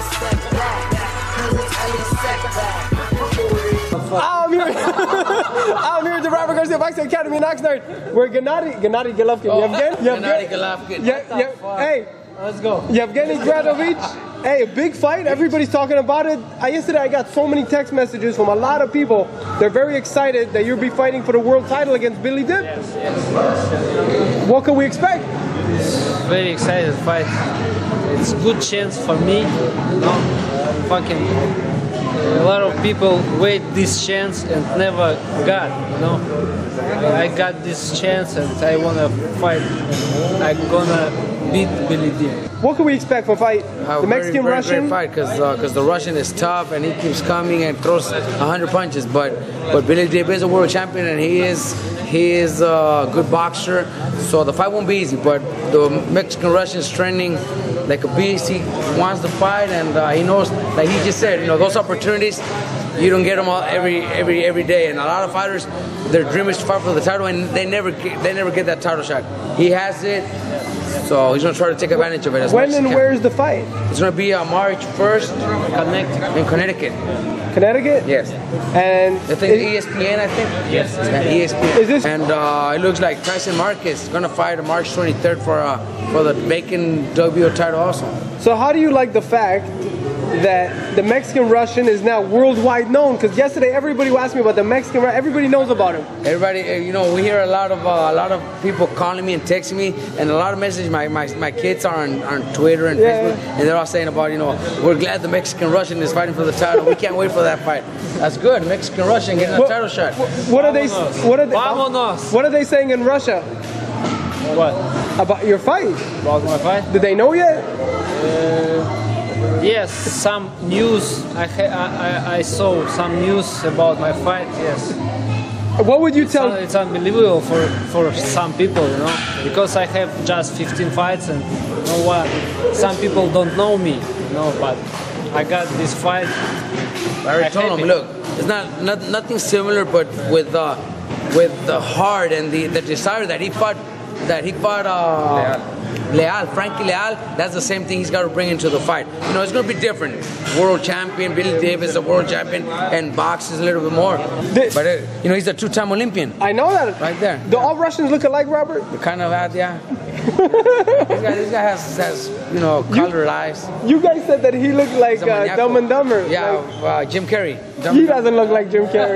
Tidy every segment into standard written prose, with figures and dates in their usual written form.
I'm here at the Robert Garcia Boxing Academy in Oxnard. We're Gennady Golovkin. Gennady Golovkin. Hey, let's go. Yevgeny Gradovich. Hey, a big fight. Everybody's talking about it. Yesterday I got so many text messages from a lot of people. They're very excited that you'll be fighting for the world title against Billy Dip. Yes. What can we expect? Very excited fight. It's a good chance for me. A lot of people wait this chance and never got, I got this chance and I wanna fight. I'm gonna beat Billy Dip. What can we expect from fight? The Mexican Russian? Great fight because the Russian is tough and he keeps coming and throws 100 punches. But Billy Dip is a world champion and he is a good boxer. So the fight won't be easy. But the Mexican Russian is training like a beast. He wants to fight and he knows, like he just said, those opportunities, you don't get them all every day. And a lot of fighters, their dream is to fight for the title and they never get that title shot. He has it. So he's going to try to take advantage of it as much as he can. When and where is the fight? It's going to be March 1st in Connecticut. Connecticut? Yes. And I think ESPN, I think? Yes, ESPN. Is this? And it looks like Tyson Marquez is going to fight March 23rd for the vacant WBO title also. So how do you like the fact that the Mexican Russian is now worldwide known? Because yesterday everybody asked me about the Mexican Russian. Everybody knows about him. Everybody, we hear a lot of people calling me and texting me, and a lot of messages. My kids are on Twitter and Facebook, and they're all saying about we're glad the Mexican Russian is fighting for the title. We can't wait for that fight. That's good. Mexican Russian getting a title shot. What are they saying in Russia? What? About your fight? About my fight? Did they know yet? Yes, some news. I saw some news about my fight. Yes. What would you tell? It's unbelievable for some people, because I have just 15 fights and some people don't know me, but I got this fight. I told him, look, it's nothing similar, but with the heart and the desire that he fought Frankie Leal, that's the same thing he's got to bring into the fight. It's going to be different. World champion, Billy Dip is a world champion, and boxes a little bit more. But, he's a two-time Olympian. I know that. Right there. Do all Russians look alike, Robert? Kind of, yeah. This guy has colored eyes. You guys said that he looked like Dumb and Dumber. Yeah, Jim Carrey. He doesn't look like Jim Carrey.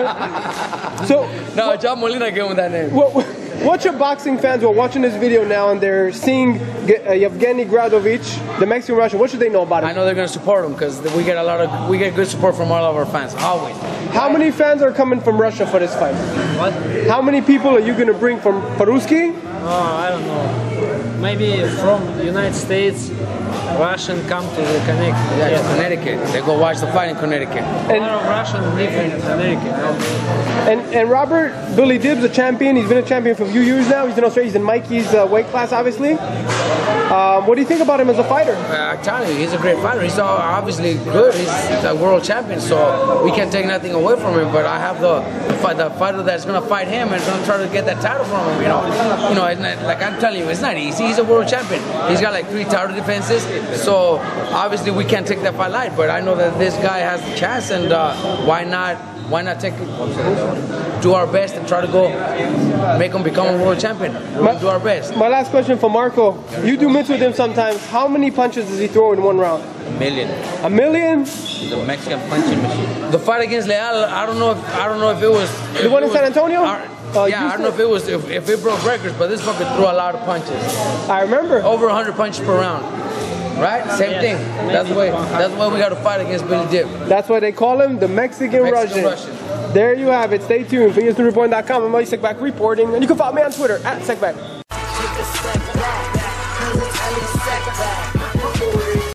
No, John Molina gave him that name. What's your boxing fans who are watching this video now and they're seeing Yevgeny Gradovich, the Mexican Russian? What should they know about him? I know they're going to support him because we get good support from all of our fans, always. How many fans are coming from Russia for this fight? What? How many people are you going to bring from Paruski? Oh, I don't know. Maybe from the United States, Russian come to the Connecticut. Yeah, to Connecticut. They go watch the fight in Connecticut. And a lot of Russians live in Connecticut. And Robert, Billy Dib's a champion. He's been a champion for a few years now. He's in Australia. He's in Mikey's weight class, obviously. What do you think about him as a fighter? I tell you, he's a great fighter. He's obviously good. He's a world champion, so we can't take nothing away from him. But I have the fighter that's going to fight him and going to try to get that title from him. Like I'm telling you, it's not easy. He's a world champion. He's got like 3 title defenses. So obviously we can't take that fight light. But I know that this guy has the chance, and why not take it? Do our best and try to go make him become a world champion. We'll do our best. My last question for Marco. You do mitts with him sometimes. How many punches does he throw in one round? 1 million. 1 million? He's a Mexican punching machine. The fight against Leal, I don't know if it was the one in San Antonio? I don't know if it broke records, but this fucker threw a lot of punches. I remember. Over 100 punches per round. Right? Same thing. That's why we got to fight against Billy Dip. That's why they call him the Mexican Russian. There you have it. Stay tuned for EsNews.com. I'm Mike Sekback reporting, and you can follow me on Twitter @Sekback.